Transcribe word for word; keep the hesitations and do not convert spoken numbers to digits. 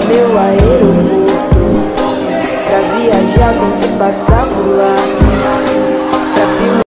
meu aeroporto. Pra viajar tem que passar por lá.